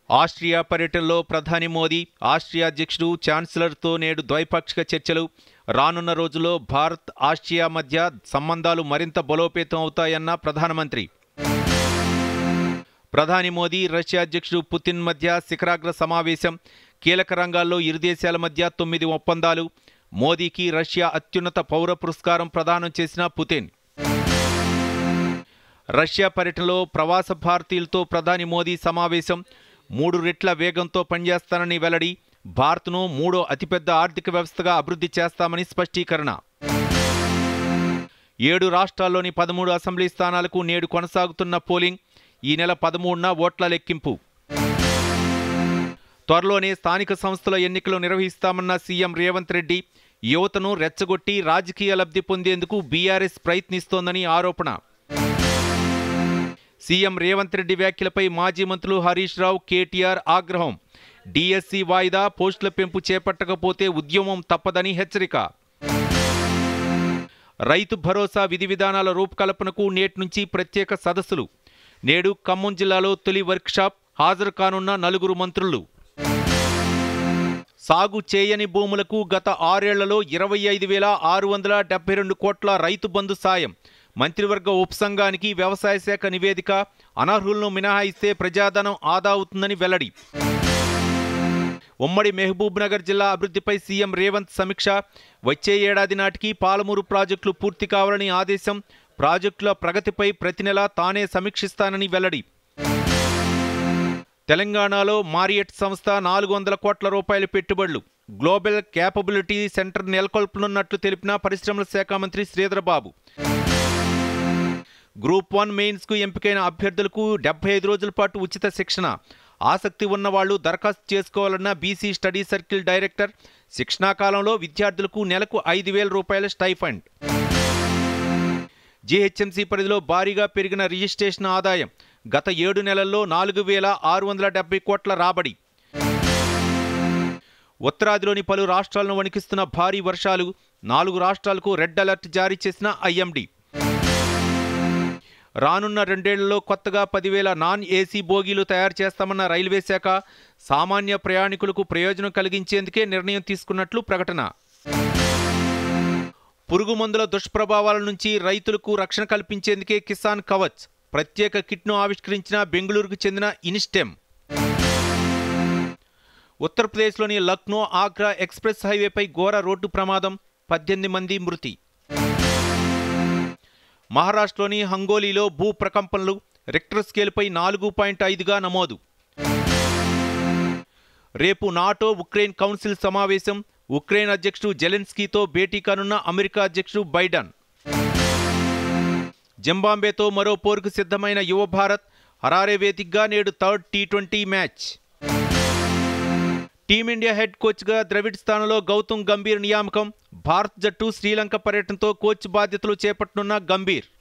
Austria పర్యటనలో ప్రధాని Modi, Austria అధ్యక్షుడు ఛాన్సలర్తో నేడు ద్వైపాక్షిక చర్చలు. రానున్న రోజుల్లో భారత్, ఆస్ట్రియా మధ్య సంబంధాలు మరింత బలోపేతం అవుతాయన్న ప్రధానమంత్రి. ప్రధాని మోదీ, రష్యా అధ్యక్షుడు పుతిన్ మధ్య శిఖరాగ్ర సమావేశం. కీలక రంగాల్లో ఇరు దేశాల మధ్య 9 ఒప్పందాలు. మోదీకి రష్యా అత్యున్నత పౌర పురస్కారం ప్రదానం చేసిన పుతిన్. రష్యా పర్యటనలో ప్రవాస భారతీయులతో ప్రధాని మోదీ సమావేశం. 3 రెట్ల వేగంతో పనిచేస్తానని వెల్లడి. భారత్ను 3వ అతిపెద్ద ఆర్థిక వ్యవస్థగా అభివృద్ధి చేస్తామని స్పష్టీకరణ. 7 రాష్ట్రాల్లోని 13 అసెంబ్లీ స్థానాలకు నేడు కొనసాగుతున్న పోలింగ్. ఈ నెల 13న ఓట్ల లెక్కింపు. త్వరలోనే స్థానిక సంస్థల ఎన్నికలు నిర్వహిస్తామన్న సీఎం రేవంత్ రెడ్డి. యువతను రెచ్చగొట్టి రాజకీయ లబ్ధి పొందేందుకు బీఆర్ఎస్ ప్రయత్నిస్తోందని ఆరోపణ. సీఎం రేవంత్ రెడ్డి వ్యాఖ్యలపై మాజీ మంత్రులు హరీష్ రావు, కేటీఆర్ ఆగ్రహం. డిఎస్సి వాయిదా, పోస్టుల పెంపు చేపట్టకపోతే ఉద్యమం తప్పదని హెచ్చరిక. రైతు భరోసా విధి విధానాల రూపకల్పనకు నేటి నుంచి ప్రత్యేక సదస్సులు. నేడు ఖమ్మం జిల్లాలో తొలి వర్క్షాప్. హాజరు కానున్న 4 మంత్రులు. సాగు చేయని భూములకు గత 6 ఏళ్లలో 25,672 కోట్ల రైతు బంధు సాయం. మంత్రివర్గ ఉపసంఘానికి వ్యవసాయ శాఖ నివేదిక. అనర్హులను మినహాయిస్తే ప్రజాధనం ఆదా అవుతుందని వెల్లడి. ఉమ్మడి మహబూబ్ నగర్ జిల్లా అభివృద్ధిపై సీఎం రేవంత్ సమీక్ష. వచ్చే ఏడాది నాటికి పాలమూరు ప్రాజెక్టులు పూర్తి కావాలని ఆదేశం. ప్రాజెక్టుల ప్రగతిపై ప్రతి నెలా తానే సమీక్షిస్తానని వెల్లడి. తెలంగాణలో మారియట్ సంస్థ 400 కోట్ల రూపాయల పెట్టుబడులు. గ్లోబల్ క్యాపబిలిటీ సెంటర్ నెలకొల్పనున్నట్లు తెలిపిన పరిశ్రమల శాఖ మంత్రి శ్రీధర్ బాబు. గ్రూప్ 1 మెయిన్స్కు ఎంపికైన అభ్యర్థులకు 75 రోజుల పాటు ఉచిత శిక్షణ. ఆసక్తి ఉన్నవాళ్లు దరఖాస్తు చేసుకోవాలన్న బీసీ స్టడీ సర్కిల్ డైరెక్టర్. శిక్షణా కాలంలో విద్యార్థులకు నెలకు 5,000 రూపాయల స్టైఫండ్. జీహెచ్ఎంసీ పరిధిలో భారీగా పెరిగిన రిజిస్ట్రేషన్ ఆదాయం. గత 7 నెలల్లో 4,670 కోట్ల రాబడి. ఉత్తరాదిలోని పలు రాష్ట్రాలను వణికిస్తున్న భారీ వర్షాలు. 4 రాష్ట్రాలకు రెడ్ అలర్ట్ జారీ చేసిన ఐఎండీ. రానున్న 2 ఏళ్లలో కొత్తగా 10,000 నాన్ ఏసీ బోగీలు తయారు చేస్తామన్న రైల్వే శాఖ. సామాన్య ప్రయాణికులకు ప్రయోజనం కలిగించేందుకే నిర్ణయం తీసుకున్నట్లు ప్రకటన. పురుగు మందుల దుష్ప్రభావాల నుంచి రైతులకు రక్షణ కల్పించేందుకే కిసాన్ కవచ్ ప్రత్యేక కిట్ను ఆవిష్కరించిన బెంగళూరుకు చెందిన ఇన్స్టెమ్. ఉత్తరప్రదేశ్లోని లక్నో ఆగ్రా ఎక్స్ప్రెస్ హైవేపై ఘోర రోడ్డు ప్రమాదం. 18 మంది మృతి. మహారాష్ట్రలోని హంగోలీలో భూ ప్రకంపనలు. రిక్టర్ స్కేల్పై 4.5గా నమోదు. రేపు నాటో ఉక్రెయిన్ కౌన్సిల్ సమావేశం. ఉక్రెయిన్ అధ్యక్షుడు జెలెన్స్కీతో భేటీ కానున్న అమెరికా అధ్యక్షుడు బైడెన్. జింబాబ్వేతో మరో పోరుకు సిద్ధమైన యువ భారత్. హరారే వేదికగా నేడు 3rd T20 match. Team India head కోచ్గా ద్రవిడ్ స్థానంలో గౌతమ్ గంభీర్ నియామకం. భారత్ జట్టు శ్రీలంక పర్యటనతో కోచ్ బాధ్యతలు చేపట్టనున్న గంభీర్.